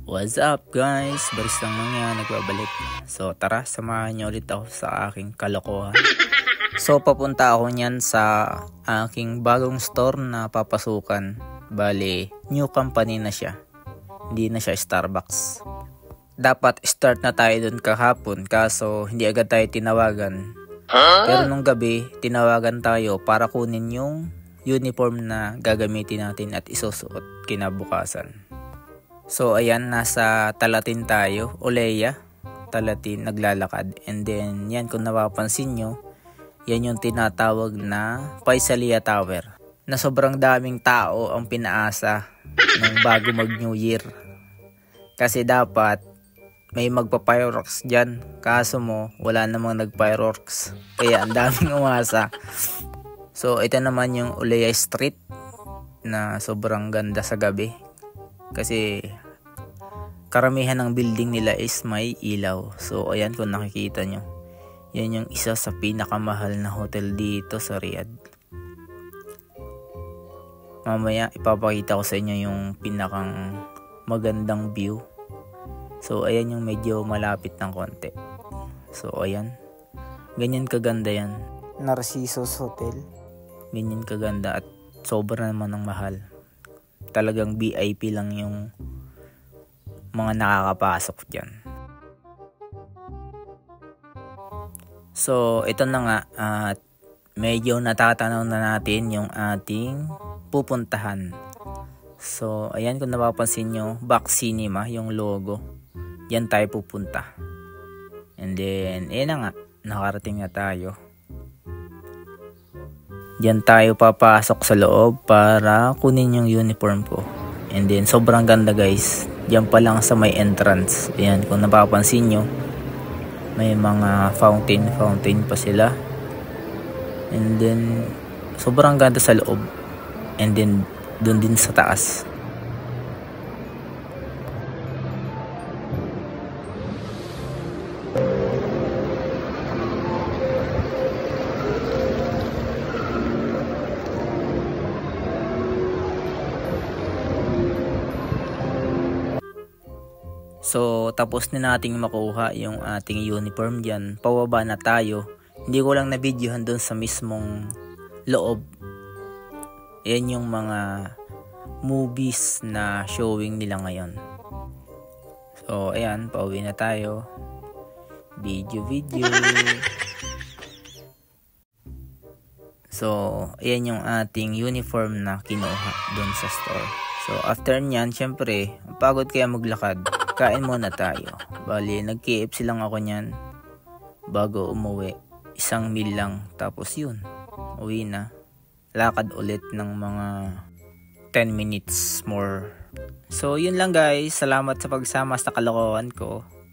What's up guys? Baris lang yan, nagbabalik. So tara, samahan niyo ulit ako sa aking kalokohan. So papunta ako niyan sa aking bagong store na papasukan. Bali, new company na siya. Hindi na siya Starbucks. Dapat start na tayo dun kahapon, kaso hindi agad tayo tinawagan. Pero nung gabi, tinawagan tayo para kunin yung uniform na gagamitin natin at isusuot kinabukasan. So ayan, nasa Talatin tayo, Oleya, Talatin, naglalakad. And then yan, kung napapansin nyo, yan yung tinatawag na Paisalia Tower, na sobrang daming tao ang pinaasa ng bago mag New Year. Kasi dapat may magpa-fireworks dyan, kaso mo wala namang nag-fireworks, kaya ang daming umasa. So ito naman yung Oleya Street na sobrang ganda sa gabi. Kasi karamihan ng building nila is may ilaw. So ayan, kung nakikita nyo, yan yung isa sa pinakamahal na hotel dito sa Riyadh. Mamaya ipapakita ko sa inyo yung pinakang magandang view. So ayan yung medyo malapit ng konti. So ayan, ganyan kaganda yan, Narcissus Hotel. Ganyan kaganda at sobra naman ng mahal. Talagang VIP lang yung mga nakakapasok dyan. So ito na nga, at medyo natatanaw na natin yung ating pupuntahan. So ayan, kung napapansin nyo, Back Cinema yung logo, yan tayo pupunta. And then ayan na nga, nakarating na tayo. Diyan tayo papasok sa loob para kunin yung uniform ko. And then sobrang ganda guys. Diyan pa lang sa may entrance. Ayan, kung napapansin nyo, may mga fountain pa sila. And then sobrang ganda sa loob. And then dun din sa taas. So tapos na nating makuha yung ating uniform dyan, pababa na tayo. Hindi ko lang na-videohan dun sa mismong loob. Yan yung mga movies na showing nila ngayon. So ayan, pauwi na tayo. Video. So ayan yung ating uniform na kinuha dun sa store. So after nyan, syempre pagod kaya maglakad, kain muna tayo. Bali, nag-KFC lang ako nyan bago umuwi. 1 meal lang, tapos yun, uwi na. Lakad ulit ng mga 10 minutes more. So yun lang guys, salamat sa pagsama sa kalokohan ko.